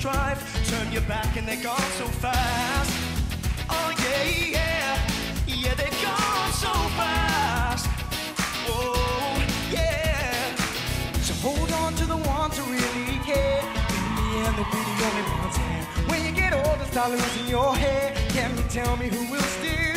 strife, turn your back and they're gone so fast. Oh yeah, yeah, yeah, they're gone so fast. Oh yeah. So hold on to the ones who really care. In the end, they'll be the only ones here. When you get older, start losing your hair. Can you tell me who will still